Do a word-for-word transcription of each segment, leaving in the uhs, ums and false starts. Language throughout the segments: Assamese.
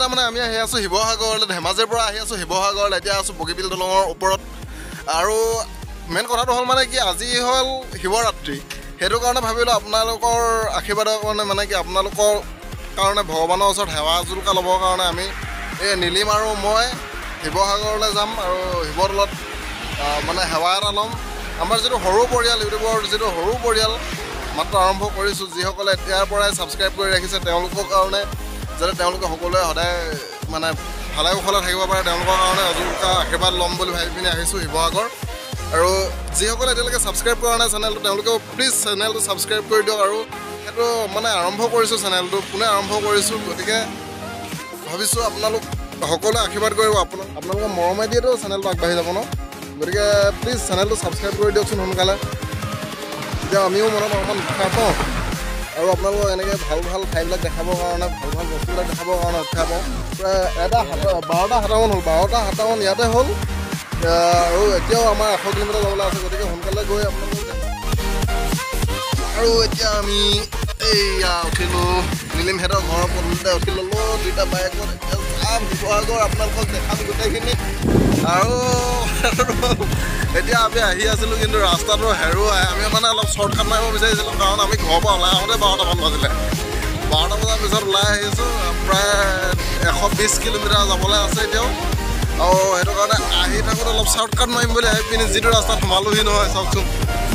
এটা মানে আমি আহি আছোঁ শিৱসাগৰলৈ, ধেমাজিৰ পৰা আহি আছোঁ শিৱসাগৰলৈ। এতিয়া আছোঁ বগীবিল দলঙৰ ওপৰত। আৰু মেইন কথাটো হ'ল মানে কি, আজি হ'ল শিৱৰাত্ৰি। সেইটো কাৰণে ভাবিলোঁ আপোনালোকৰ আশীৰ্বাদৰ কাৰণে, মানে কি আপোনালোকৰ কাৰণে ভগৱানৰ ওচৰত সেৱা জুলকা ল'বৰ কাৰণে আমি এই নীলিম আৰু মই শিৱসাগৰলৈ যাম আৰু শিৱদৌলত মানে সেৱা এটা ল'ম। আমাৰ যিটো সৰু পৰিয়াল, ইউটিউবৰ যিটো সৰু পৰিয়াল মাত্ৰ আৰম্ভ কৰিছোঁ, যিসকলে এতিয়াৰ পৰাই ছাবস্ক্ৰাইব কৰি ৰাখিছে তেওঁলোকৰ কাৰণে, যাতে তেওঁলোকে সকলোৱে সদায় মানে ভালে কুশলে থাকিব পাৰে, তেওঁলোকৰ কাৰণে অজুলকা আশীৰ্বাদ ল'ম বুলি ভাবি পিনি আহিছোঁ শিৱসাগৰ। আৰু যিসকলে এতিয়ালৈকে ছাবস্ক্ৰাইব কৰা নাই চেনেলটো, তেওঁলোকেও প্লিজ চেনেলটো ছাবস্ক্ৰাইব কৰি দিয়ক। আৰু সেইটো মানে আৰম্ভ কৰিছোঁ, চেনেলটো পুনে আৰম্ভ কৰিছোঁ। গতিকে ভাবিছোঁ আপোনালোক সকলোৱে আশীৰ্বাদ কৰিব, আপোনাক আপোনালোকৰ মৰমে দিয়েতো চেনেলটো আগবাঢ়ি যাব ন। গতিকে প্লিজ চেনেলটো ছাবস্ক্ৰাইব কৰি দিয়কচোন সোনকালে, তেতিয়া আমিও মনত অকণমান উৎসাহ পাওঁ আৰু আপোনালোকক এনেকৈ ভাল ভাল ঠাইবিলাক দেখাবৰ কাৰণে, ভাল ভাল বস্তুবিলাক দেখাবৰ কাৰণে উৎসাহ পাওঁ। প্ৰায় এটা সাত বাৰটা সাতাৱন হ'ল বাৰটা সাতাৱন ইয়াতে হ'ল। আৰু এতিয়াও আমাৰ এশ কিলোমিটাৰ যাবলৈ আছে, গতিকে সোনকালে গৈ আপোনালোকক আৰু এতিয়া আমি এইয়া উঠিলোঁ নীলিমহেঁতৰ ঘৰৰ পদূলিতে উঠি ল'লোঁ দুইটা বাইকত। এতিয়া যাম শিৱসাগৰ, আপোনালোকক দেখাম গোটেইখিনি। আৰু এতিয়া আমি আহি আছিলোঁ কিন্তু ৰাস্তাটো হেৰুৱাই, আমি মানে অলপ শ্বৰ্টকাট মাৰিব বিচাৰিছিলোঁ, কাৰণ আমি ঘৰৰ পৰা ওলাই আহোঁতে বাৰটামান বাজিলে। বাৰটা বজাৰ পিছত ওলাই আহিছোঁ, প্ৰায় এশ বিছ কিলোমিটাৰ যাবলৈ আছে এতিয়াও। আৰু সেইটো কাৰণে আহি থাকোঁতে অলপ শ্বৰ্টকাট মাৰিম বুলি ভাবি পিনি যিটো ৰাস্তাত সোমালোহি নহয় চাওকচোন,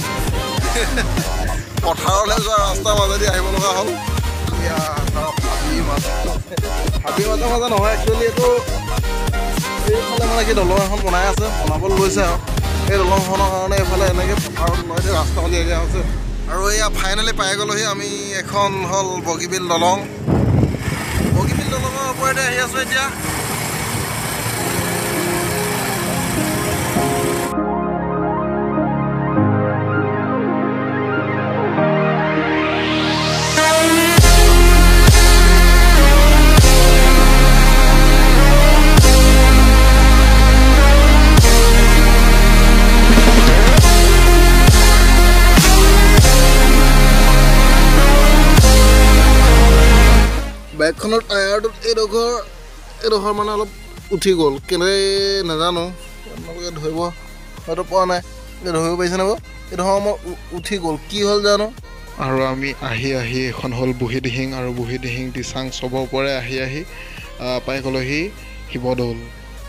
পথাৰলৈ যোৱা ৰাস্তাৰ মাজেদি আহিব লগা হ'ল। এতিয়া হাবি মাছ হাবি মাজে মাজে নহয়, একচুৱেলি এইটো এইফালে মানে কি দলং এখন বনাই আছে, বনাবলৈ লৈছে আৰু এই দলংখনৰ কাৰণে এইফালে এনেকৈ পথাৰত লৈ দিয়ে ৰাস্তা উলিয়াই আছে। আৰু এয়া ফাইনেলি পাই গ'লোহি আমি, এখন হ'ল বগীবিল দলং। বগীবিল দলঙৰ ওপৰতে আহি আছোঁ এতিয়া। বাইকখনৰ টায়াৰটোত এইডোখৰ এইডোখৰ মানে অলপ উঠি গ'ল, কেনে নাজানো, আপোনালোকে ধৰিব হয়তো পোৱা নাই, ধৰিব পাৰিছে নে বাৰু? এইডোখৰ আমাৰ উঠি গ'ল, কি হ'ল জানো। আৰু আমি আহি আহি এখন হ'ল বুঢ়ীদিহিং, আৰু বুঢ়ীদিহিং দিচাং চবৰ পৰাই আহি আহি পাই গ'লোহি শিৱদৌল।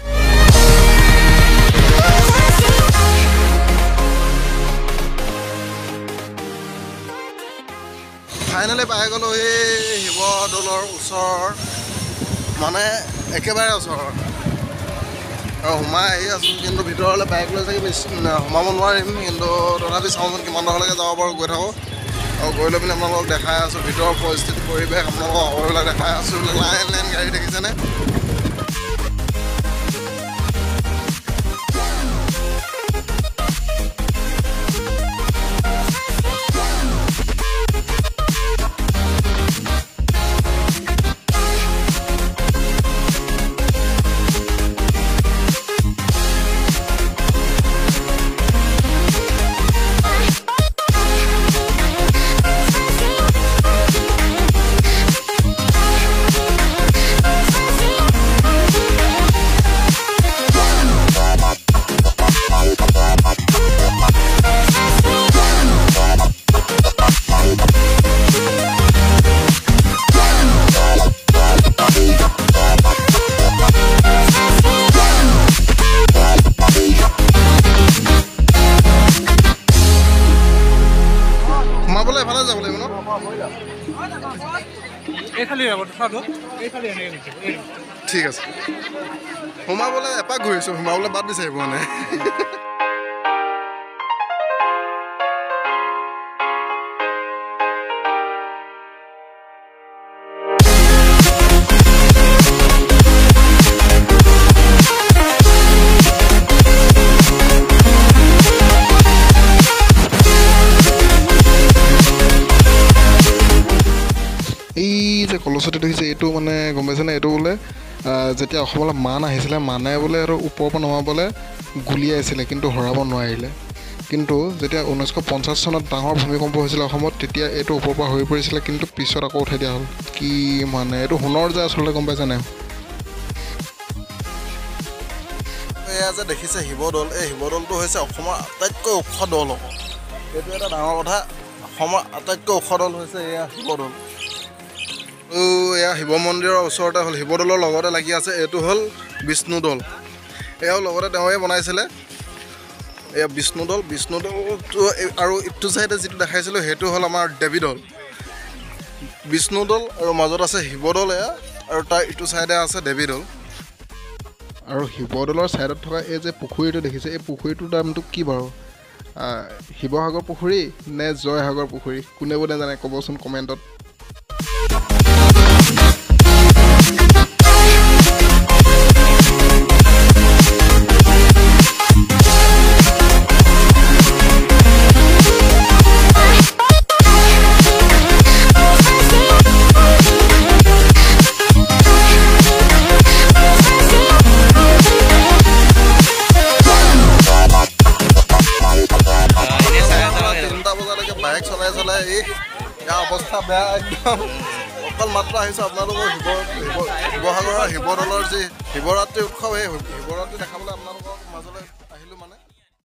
ফাইনেলি পাই গ'লোঁ এই শিৱদৌলৰ ওচৰৰ, মানে একেবাৰে ওচৰৰ। আৰু সোমাই আহি আছোঁ, কিন্তু ভিতৰলৈ বাইক লৈ চাগে বেছি সোমাব নোৱাৰিম, কিন্তু তথাপি চাওঁচোন কিমান দূৰলৈকে যাব পাৰোঁ, গৈ থাকোঁ। আৰু গৈ লৈ পিনি আপোনালোকক দেখাই আছোঁ ভিতৰৰ পৰিস্থিতি পৰিৱেশ, আপোনালোকক সকলোবিলাক দেখাই আছোঁ। লাইন লাইন গাড়ী দেখিছেনে? ঠিক আছে, সোমাবলৈ এপাক ঘূৰিছোঁ, সোমাবলৈ বাদ বিচাৰিব মানে। কলচতে দেখিছে এইটো মানে গম পাইছেনে, এইটো বোলে যেতিয়া অসমলৈ মান আহিছিলে, মানে বোলে আৰু ওপৰৰ পৰা নমাবলৈ গুলিয়াইছিলে কিন্তু হৰাব নোৱাৰিলে। কিন্তু যেতিয়া ঊনৈছশ পঞ্চাছ চনত ডাঙৰ ভূমিকম্প হৈছিলে অসমত, তেতিয়া এইটো ওপৰৰ পৰা হৈ পৰিছিলে, কিন্তু পিছত আকৌ উঠাই দিয়া হ'ল। কি মানে এইটো সোণৰ যে আচলতে, গম পাইছে নাই? এয়া যে দেখিছে শিৱদৌল, এই শিৱদৌলটো হৈছে অসমৰ আটাইতকৈ ওখ দৌল হ'ব। এইটো এটা ডাঙৰ কথা, অসমৰ আটাইতকৈ ওখ দৌল হৈছে এয়া শিৱদৌল। ত' এয়া শিৱ মন্দিৰৰ ওচৰতে হ'ল, শিৱদৌলৰ লগতে লাগি আছে এইটো হ'ল বিষ্ণুদৌল। এয়াও লগতে তেওঁৱে বনাইছিলে। এয়া বিষ্ণুদৌল, বিষ্ণুদৌলটো আৰু ইটো চাইডে যিটো দেখাইছিলোঁ সেইটো হ'ল আমাৰ দেৱীদৌল। বিষ্ণুদৌল আৰু মাজত আছে শিৱদৌল এয়া, আৰু তাৰ ইটো চাইডে আছে দেৱীদৌল। আৰু শিৱদৌলৰ ছাইডত থকা এই যে পুখুৰীটো দেখিছে, এই পুখুৰীটোৰ নামটো কি বাৰু? শিৱসাগৰ পুখুৰী নে জয়সাগৰ পুখুৰী? কোনে কোনে জানে ক'বচোন কমেণ্টত। বাইক চলাই চলাই এই ইয়াৰ অৱস্থা বেয়া একদম। অকল মাত্ৰ আহিছোঁ আপোনালোকৰ শিৱ শিৱ শিৱসাগৰৰ শিৱদৌলৰ যি শিৱৰাত্ৰি উৎসৱ, সেই শিৱৰাত্ৰি দেখাবলৈ আপোনালোকৰ মাজলৈ